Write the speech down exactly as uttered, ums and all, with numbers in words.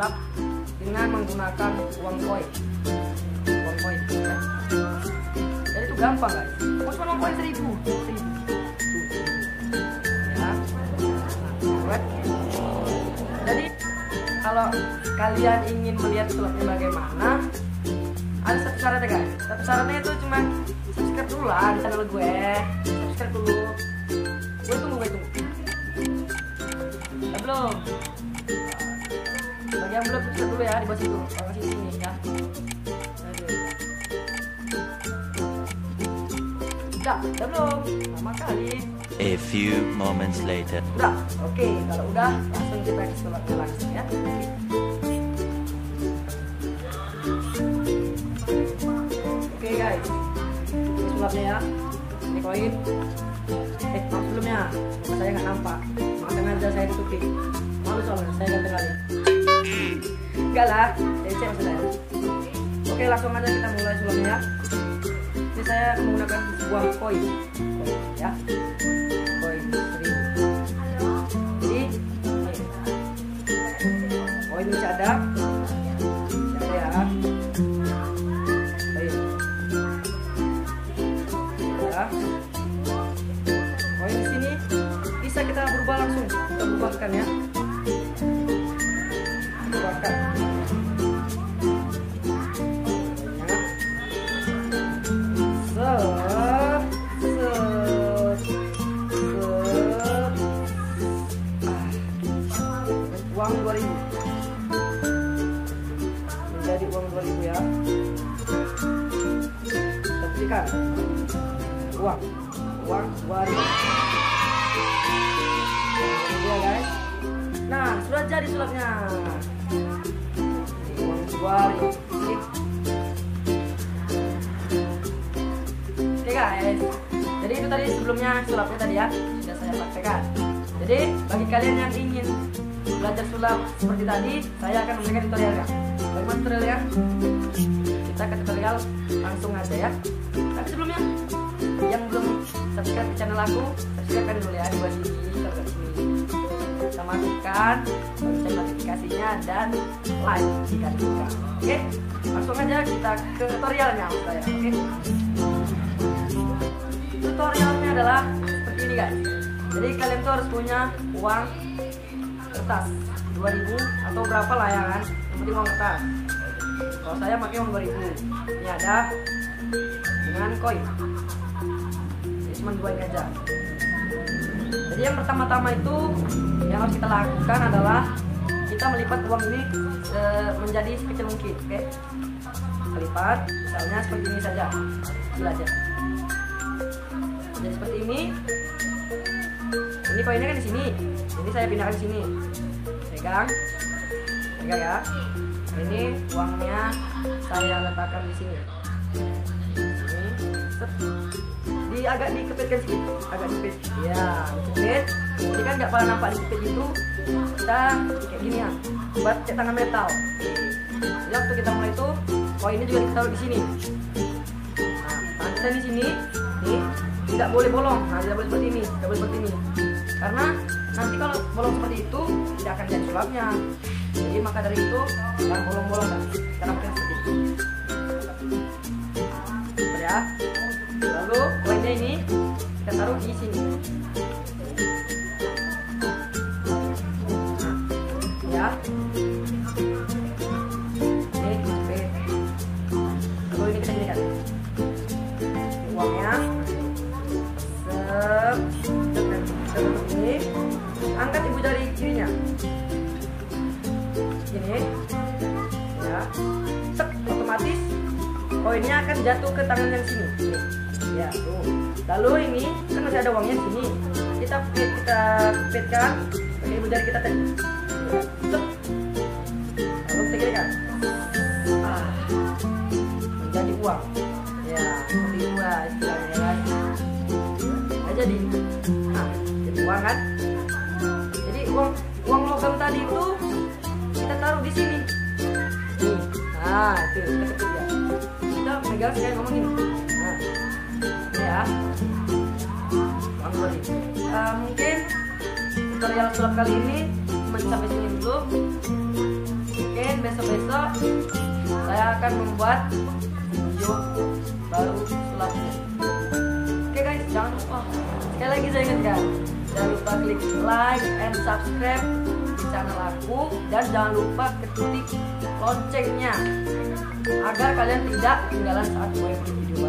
sulap dengan menggunakan uang koin. Uang koin ya. Jadi itu gampang guys. Mau cuma uang koin seribu, seribu. Ya. Nah, jadi kalau kalian ingin melihat sulapnya bagaimana, ada satu syaratnya guys. Satu syaratnya itu cuma subscribe dulu lah di channel gue. Subscribe dulu. Gue tunggu, gue tunggu. Ya, belum. Bagi yang belum subscribe dulu ya di bawah situ. Bawah sini ya. Udah, udah belum? Lama kali. A few moments later. Udah, oke. Okay. Kalau udah, langsung kita ke sulapnya langsung ya. Oke okay, guys, ini sulapnya ya. Ini koin. Eh, maaf sebelumnya, muka saya nggak nampak. Maaf sengaja saya tutupi. Malu soalnya saya ganteng kali. Enggak lah, leceh maksudnya. Oke, langsung aja kita mulai sulapnya ya. Ini saya menggunakan sebuah koin, koin ya, koin seribu. Jadi koin masih ada, masih ada ya. Baik. Ya. Koin di sini bisa kita berubah langsung, kita ubahkan ya. Ubahkan. Uang dua ribu menjadi uang dua ribu ya. Perhatikan uang uang dua ribu ya guys. Nah, sudah jadi sulapnya. Uang dua ribu. Oke guys, jadi itu tadi sebelumnya sulapnya tadi ya, sudah saya praktekkan. Jadi bagi kalian yang ingin belajar sulap seperti tadi, saya akan memberikan tutorialnya. Bagaimana tutorialnya? Kita ke tutorial langsung aja ya. Tapi sebelumnya, yang belum subscribe di channel aku, subscribe kan dulu ya di bawah sini, subscribe sini. Kita matikan lonceng notifikasinya dan like jika suka. Oke, langsung aja kita ke tutorialnya saya. Oke. Tutorialnya adalah seperti ini guys. Jadi kalian tuh harus punya uang kertas dua ribu atau berapa lah ya kan, yang penting uang kertas. Kalau saya pakai uang dua ribu. Ini ada dengan koin. Jadi cuma dua ini aja. Jadi yang pertama-tama itu yang harus kita lakukan adalah kita melipat uang ini e, menjadi sekecil mungkin. Oke, kita lipat misalnya seperti ini saja, kecil aja. Jadi seperti ini. Ini koinnya kan di sini. Ini saya pindahkan di sini. Pegang, pegang ya. Ini uangnya saya letakkan di sini. Ini, set. Di agak dikepitkan sedikit, agak dikepit. Ya, dikepit. Jadi kan nggak pernah nampak dikepit itu. Kita kayak gini ya, buat cek tangan metal. Jadi waktu kita mulai itu, koinnya juga ditaruh di sini. Nah, tangan kita di sini, nih, tidak boleh bolong. Nah, tidak boleh seperti ini, tidak boleh seperti ini. Karena nanti kalau bolong seperti itu tidak akan jadi sulapnya. Jadi maka dari itu jangan bolong-bolong kan. Karena mungkin seperti itu. Ya. Lalu koinnya ini kita taruh di sini. Ya. Ini jepit. Lalu ini kita jadikan uangnya. Sep. Ini angkat ibu jari kirinya ini ya, set, otomatis koinnya akan jatuh ke tangan yang sini ya tuh. Lalu ini kan masih ada uangnya di sini, kita pit, kita pitkan pakai ibu jari kita tadi, set. Lalu kita kirikan ah, menjadi uang ya, seperti itu lah istilahnya ya. Nah, jadi nah, uang kan, jadi uang uang logam tadi itu kita taruh di sini nih. Nah itu kita ketik ya, kita pegang saya ngomong gini. Nah ya uang dua ribu. Uh, mungkin tutorial sulap kali ini cuma sampai sini dulu. Oke, mungkin besok-besok saya akan membuat video baru sulapnya. Oke guys, jangan lupa, sekali lagi saya ingatkan, jangan lupa klik like and subscribe di channel aku, dan jangan lupa ketik loncengnya agar kalian tidak ketinggalan saat gue upload video.